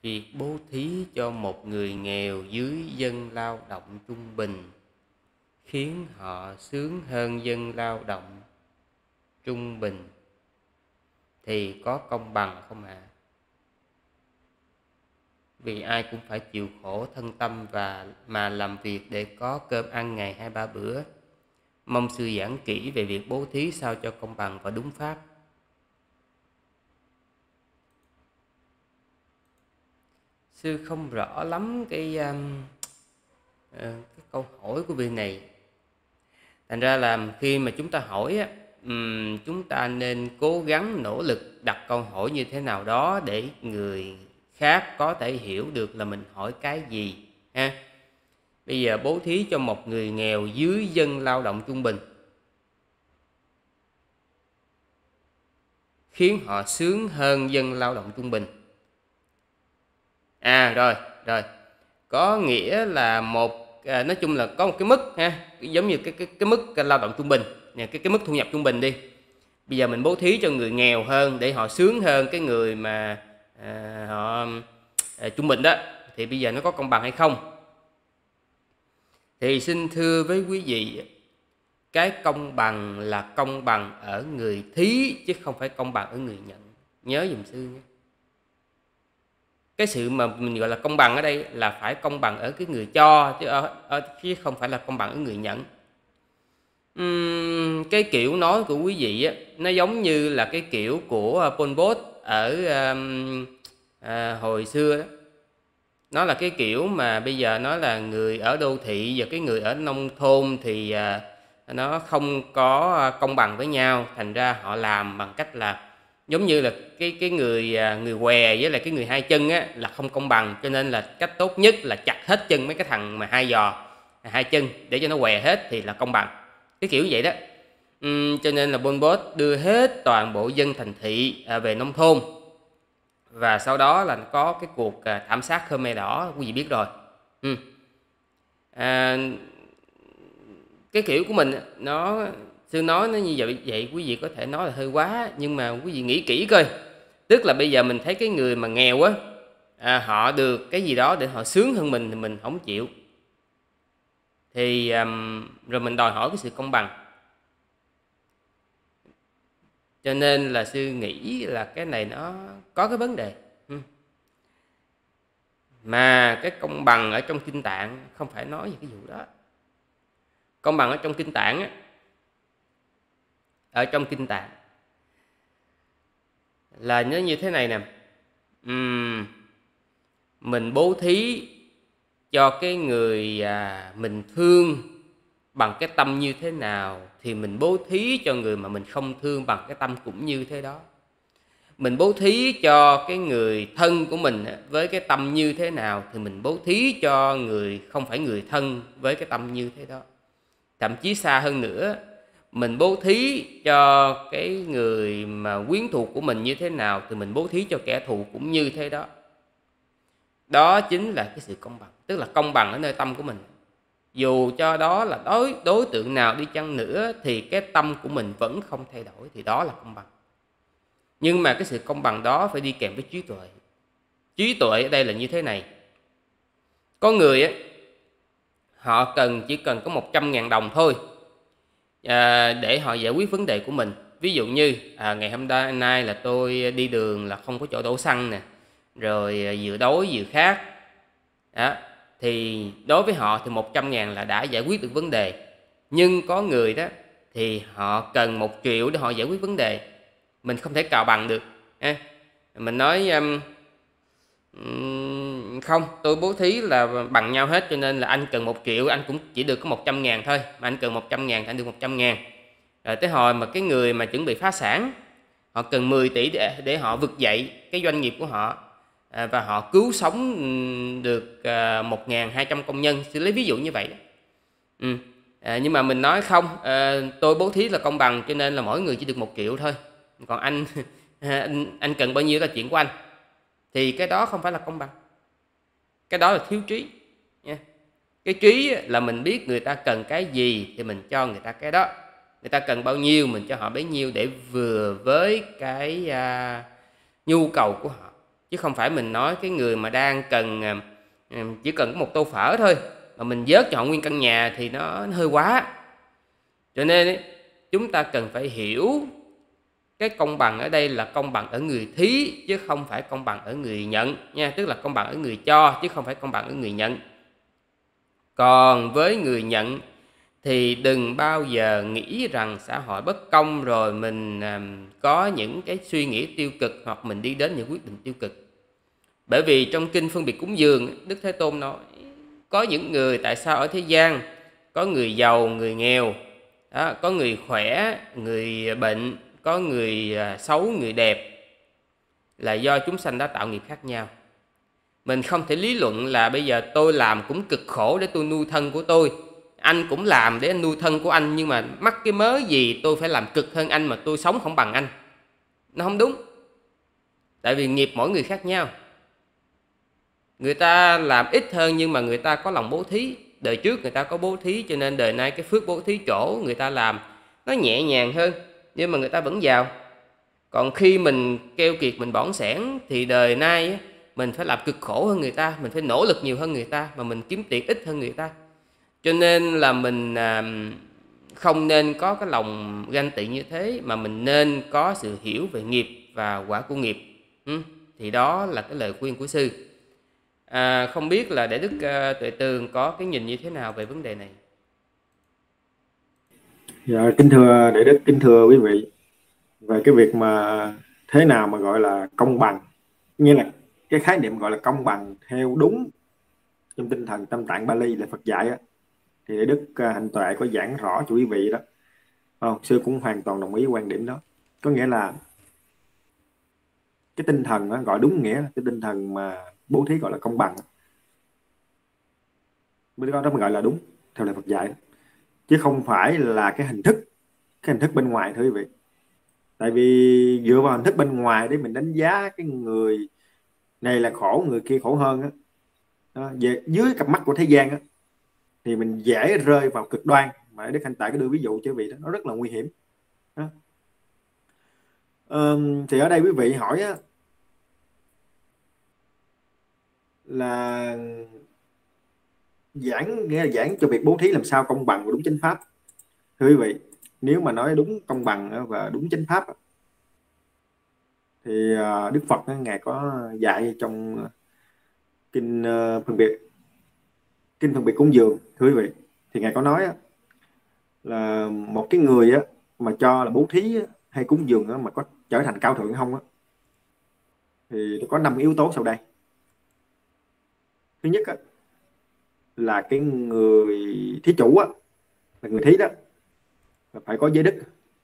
Việc bố thí cho một người nghèo dưới dân lao động trung bình khiến họ sướng hơn dân lao động trung bình thì có công bằng không ạ? Vì ai cũng phải chịu khổ thân tâm mà làm việc để có cơm ăn ngày 2-3 bữa. Mong sư giảng kỹ về việc bố thí sao cho công bằng và đúng pháp. Sư không rõ lắm cái câu hỏi của vị này. Thành ra là khi mà chúng ta hỏi á, chúng ta nên cố gắng nỗ lực đặt câu hỏi như thế nào đó để người khác có thể hiểu được là mình hỏi cái gì ha. Bây giờ bố thí cho một người nghèo dưới dân lao động trung bình khiến họ sướng hơn dân lao động trung bình. Rồi, có nghĩa là nói chung là có một cái mức ha, giống như cái mức lao động trung bình, cái mức thu nhập trung bình đi. Bây giờ mình bố thí cho người nghèo hơn để họ sướng hơn cái người mà họ trung bình đó, thì bây giờ nó có công bằng hay không? Thì xin thưa với quý vị, cái công bằng là công bằng ở người thí chứ không phải công bằng ở người nhận. Nhớ giùm sư nhé. Cái sự mà mình gọi là công bằng ở đây là phải công bằng ở cái người cho chứ không phải là công bằng ở người nhận. Cái kiểu nói của quý vị á, nó giống như là cái kiểu của Pol Pot ở hồi xưa đó. Nó là cái kiểu mà bây giờ nói là người ở đô thị và cái người ở nông thôn thì nó không có công bằng với nhau. Thành ra họ làm bằng cách là giống như là cái người què với lại cái người hai chân á, là không công bằng. Cho nên là cách tốt nhất là chặt hết chân mấy cái thằng mà hai chân để cho nó què hết thì là công bằng. Cái kiểu vậy đó. Cho nên là Pol Pot đưa hết toàn bộ dân thành thị về nông thôn. Và sau đó là có cái cuộc thảm sát Khmer Đỏ, quý vị biết rồi. Cái kiểu của mình sư nói nó như vậy quý vị có thể nói là hơi quá, nhưng mà quý vị nghĩ kỹ coi. Tức là bây giờ mình thấy cái người mà nghèo á, họ được cái gì đó để họ sướng hơn mình thì mình không chịu. Thì rồi mình đòi hỏi cái sự công bằng. Cho nên là sư nghĩ là cái này nó có cái vấn đề. Mà cái công bằng ở trong Kinh Tạng không phải nói về cái vụ đó. Công bằng ở trong Kinh Tạng á, ở trong Kinh Tạng là nó như thế này nè. Mình bố thí cho cái người mình thương bằng cái tâm như thế nào thì mình bố thí cho người mà mình không thương bằng cái tâm cũng như thế đó. Mình bố thí cho cái người thân của mình với cái tâm như thế nào thì mình bố thí cho người không phải người thân với cái tâm như thế đó. Thậm chí xa hơn nữa, mình bố thí cho cái người mà quyến thuộc của mình như thế nào thì mình bố thí cho kẻ thù cũng như thế đó. Đó chính là cái sự công bằng. Tức là công bằng ở nơi tâm của mình. Dù cho đó là đối tượng nào đi chăng nữa thì cái tâm của mình vẫn không thay đổi, thì đó là công bằng. Nhưng mà cái sự công bằng đó phải đi kèm với trí tuệ. Trí tuệ ở đây là như thế này. Có người á, họ chỉ cần có 100.000 đồng thôi để họ giải quyết vấn đề của mình. Ví dụ như ngày hôm nay là tôi đi đường là không có chỗ đổ xăng nè, rồi vừa đói vừa khát đó, thì đối với họ thì 100.000 là đã giải quyết được vấn đề. Nhưng có người đó thì họ cần 1 triệu để họ giải quyết vấn đề. Mình không thể cào bằng được. Mình nói không, tôi bố thí là bằng nhau hết, cho nên là anh cần 1 triệu anh cũng chỉ được có 100.000 thôi, mà anh cần 100.000 thì anh được 100.000. Rồi tới hồi mà cái người mà chuẩn bị phá sản, họ cần 10 tỷ để họ vực dậy cái doanh nghiệp của họ và họ cứu sống được 1.200 công nhân. Sẽ lấy ví dụ như vậy đó. Nhưng mà mình nói không, tôi bố thí là công bằng cho nên là mỗi người chỉ được 1 triệu thôi, còn anh cần bao nhiêu là chuyện của anh. Thì cái đó không phải là công bằng. Cái đó là thiếu trí nha. Cái trí là mình biết người ta cần cái gì thì mình cho người ta cái đó. Người ta cần bao nhiêu mình cho họ bấy nhiêu để vừa với cái nhu cầu của họ. chứ không phải mình nói cái người mà đang cần chỉ cần có một tô phở thôi mà mình vớt cho họ nguyên căn nhà thì nó hơi quá. Cho nên chúng ta cần phải hiểu cái công bằng ở đây là công bằng ở người thí chứ không phải công bằng ở người nhận nha, tức là công bằng ở người cho chứ không phải công bằng ở người nhận. Còn với người nhận thì đừng bao giờ nghĩ rằng xã hội bất công rồi mình có những cái suy nghĩ tiêu cực hoặc mình đi đến những quyết định tiêu cực. Bởi vì trong kinh phân biệt cúng dường, Đức Thế Tôn nói có những người tại sao ở thế gian có người giàu, người nghèo, đó, có người khỏe, người bệnh, có người xấu, người đẹp, là do chúng sanh đã tạo nghiệp khác nhau. Mình không thể lý luận là bây giờ tôi làm cũng cực khổ để tôi nuôi thân của tôi, anh cũng làm để anh nuôi thân của anh, nhưng mà mắc cái mớ gì tôi phải làm cực hơn anh mà tôi sống không bằng anh. Nó không đúng. Tại vì nghiệp mỗi người khác nhau. Người ta làm ít hơn nhưng mà người ta có lòng bố thí. Đời trước người ta có bố thí cho nên đời nay cái phước bố thí chỗ người ta làm nó nhẹ nhàng hơn, nhưng mà người ta vẫn giàu. Còn khi mình keo kiệt, mình bỏng sẻn thì đời nay mình phải làm cực khổ hơn người ta, mình phải nỗ lực nhiều hơn người ta mà mình kiếm tiền ít hơn người ta. Cho nên là mình không nên có cái lòng ganh tị như thế, mà mình nên có sự hiểu về nghiệp và quả của nghiệp. Thì đó là cái lời khuyên của sư. Không biết là Đại Đức Tuệ Tường có cái nhìn như thế nào về vấn đề này? Dạ, kính thưa Đại Đức, kính thưa quý vị, về cái việc mà thế nào mà gọi là công bằng, như là cái khái niệm gọi là công bằng theo đúng trong tinh thần Tam Tạng Bali là Phật dạy á, thì Đại Đức Hạnh Tuệ có giảng rõ cho quý vị đó. Sư cũng hoàn toàn đồng ý quan điểm đó. Có nghĩa là cái tinh thần đó, gọi đúng nghĩa cái tinh thần mà bố thí gọi là công bằng, mới có đó mới gọi là đúng theo lời Phật dạy, chứ không phải là cái hình thức bên ngoài thôi quý vị. Tại vì dựa vào hình thức bên ngoài để mình đánh giá cái người này là khổ, người kia khổ hơn á, về dưới cặp mắt của thế gian á, thì mình dễ rơi vào cực đoan mà Đức Hạnh Tại có đưa ví dụ cho quý vị đó, nó rất là nguy hiểm đó. Thì ở đây quý vị hỏi á, là nghĩa là giảng cho việc bố thí làm sao công bằng và đúng chánh pháp. Thưa quý vị, nếu mà nói đúng công bằng và đúng chánh pháp thì Đức Phật ngài có dạy trong kinh phân biệt cúng dường. Thưa quý vị, thì ngài có nói là một cái người mà cho là bố thí hay cúng dường mà có trở thành cao thượng không thì có 5 yếu tố sau đây. Thứ nhất là cái người thí chủ là người thí đó phải có giới đức,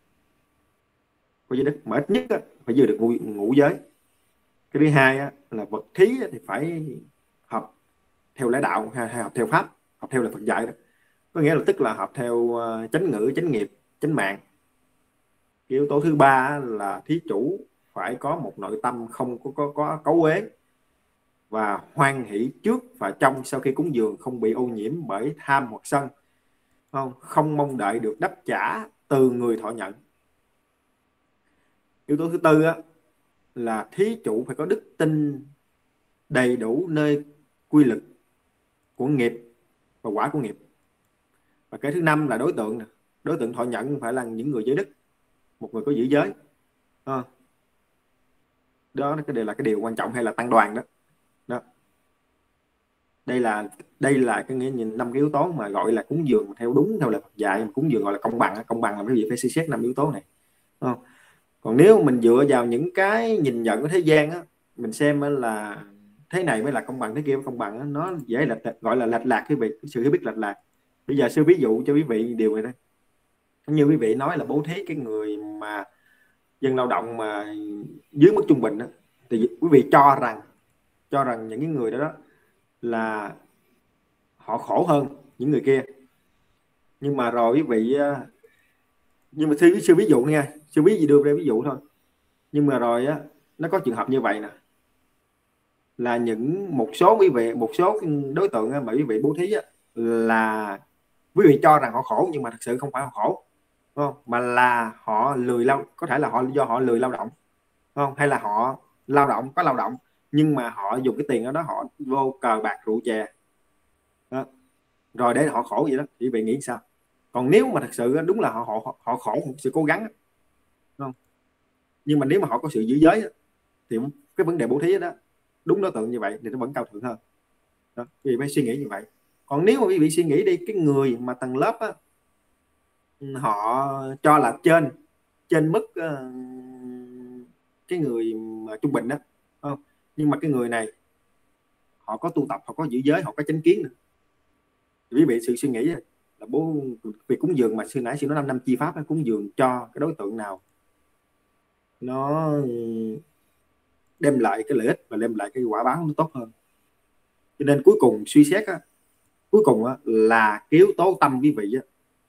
mà ít nhất phải giữ được ngũ giới. Cái thứ hai là vật thí thì phải hợp theo lẽ đạo hay hợp theo pháp, hợp theo là Phật dạy đó, có nghĩa là tức là hợp theo chánh ngữ, chánh nghiệp, chánh mạng. Cái yếu tố thứ ba là thí chủ phải có một nội tâm không có cấu uế và hoan hỷ trước và trong sau khi cúng dường, không bị ô nhiễm bởi tham hoặc sân, không mong đợi được đáp trả từ người thọ nhận. Yếu tố thứ tư là thí chủ phải có đức tin đầy đủ nơi quy lực của nghiệp và quả của nghiệp. Và cái thứ năm là đối tượng thọ nhận phải là những người giới đức, một người có giữ giới. Đó cái là cái điều quan trọng, hay là tăng đoàn đó. Đây là cái nghĩa nhìn 5 cái yếu tố mà gọi là cúng dường theo đúng theo lời Phật dạy. Cúng dường gọi là công bằng là cái gì phải suy xét 5 yếu tố này. Còn nếu mình dựa vào những cái nhìn nhận của thế gian mình xem là thế này mới là công bằng, thế kia mới công bằng nó dễ gọi là lệch lạc quý vị, sự hiểu biết lệch lạc. Bây giờ sư ví dụ cho quý vị điều này đây. Như quý vị nói là bố thí cái người mà dân lao động mà dưới mức trung bình thì quý vị cho rằng những cái người đó là họ khổ hơn những người kia. Nhưng mà rồi quý vị, nhưng mà sư ví dụ nha, sư đưa ra ví dụ thôi. Nhưng mà rồi nó có trường hợp như vậy nè, là một số đối tượng mà quý vị bố thí là quý vị cho rằng họ khổ nhưng mà thật sự không phải họ khổ, không? Mà là họ lười lao, có thể là do họ lười lao động, không? Hay là họ lao động nhưng mà họ dùng cái tiền đó họ vô cờ bạc rượu chè đó, rồi để họ khổ vậy đó, thì bạn nghĩ sao? Còn nếu mà thật sự đúng là họ khổ một sự cố gắng, đúng không? Nhưng mà nếu mà họ có sự giữ giới thì cái vấn đề bố thí đó đúng đối tượng như vậy thì nó vẫn cao thượng hơn đó. Vì phải suy nghĩ như vậy. Còn nếu mà quý vị suy nghĩ đi, cái người mà tầng lớp á, họ cho là trên trên mức cái người mà trung bình đó, không? Nhưng mà cái người này họ có tu tập, họ có giữ giới, họ có chánh kiến nữa. Thì quý vị sự suy nghĩ là việc cúng dường mà sư nãy sư nói 5 năm chi pháp, cúng dường cho cái đối tượng nào nó đem lại cái lợi ích và đem lại cái quả báo nó tốt hơn. Cho nên cuối cùng suy xét cuối cùng là cái yếu tố tâm quý vị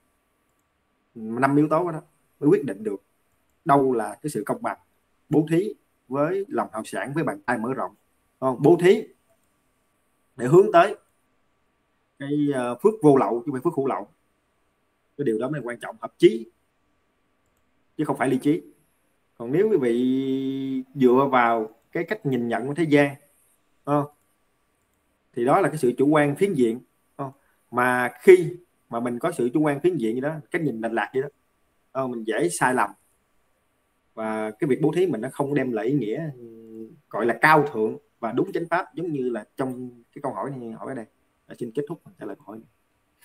5 yếu tố đó mới quyết định được đâu là cái sự công bằng. Bố thí với lòng hào sản, với bàn tay mở rộng, không? Bố thí để hướng tới cái phước vô lậu chứ không phải phước hữu lậu. Cái điều đó mới quan trọng, hợp chí chứ không phải ly chí. Còn nếu quý vị dựa vào cái cách nhìn nhận của thế gian, không? Thì đó là cái sự chủ quan phiến diện, không? Mà khi mà mình có sự chủ quan phiến diện gì đó, cách nhìn lệch lạc vậy đó, không? Mình dễ sai lầm, và cái việc bố thí mình nó không đem lại ý nghĩa gọi là cao thượng và đúng chánh pháp, giống như là trong cái câu hỏi này hỏi ở đây. Xin kết thúc trả lời câu hỏi này.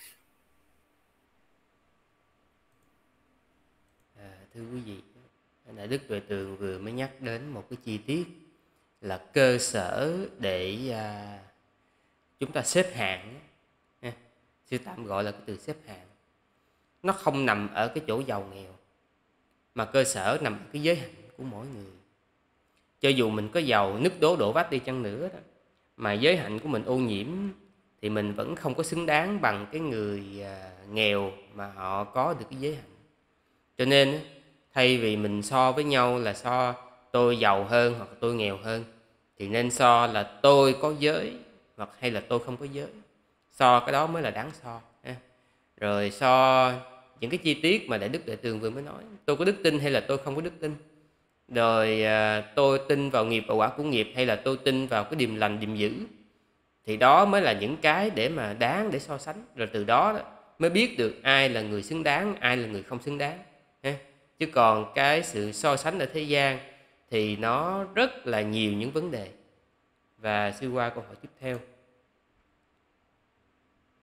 Thưa quý vị, Đại Đức Tuệ Tường vừa mới nhắc đến một cái chi tiết là cơ sở để chúng ta xếp hạng. Sư tạm gọi là cái từ xếp hạng. Nó không nằm ở cái chỗ giàu nghèo, mà cơ sở nằm ở cái giới hạnh của mỗi người. Cho dù mình có giàu nứt đố đổ vách đi chăng nữa đó, mà giới hạnh của mình ô nhiễm thì mình vẫn không có xứng đáng bằng cái người nghèo mà họ có được cái giới hạnh. Cho nên thay vì mình so với nhau là so tôi giàu hơn hoặc tôi nghèo hơn, thì nên so là tôi có giới hoặc hay là tôi không có giới. So cái đó mới là đáng so. Rồi so những cái chi tiết mà Đại Đức Đại Tường vừa mới nói, tôi có đức tin hay là tôi không có đức tin. Rồi tôi tin vào nghiệp và quả của nghiệp hay là tôi tin vào cái điềm lành điềm dữ. Thì đó mới là những cái để mà đáng để so sánh. Rồi từ đó mới biết được ai là người xứng đáng, ai là người không xứng đáng. Chứ còn cái sự so sánh ở thế gian thì nó rất là nhiều những vấn đề. Và sư qua câu hỏi tiếp theo.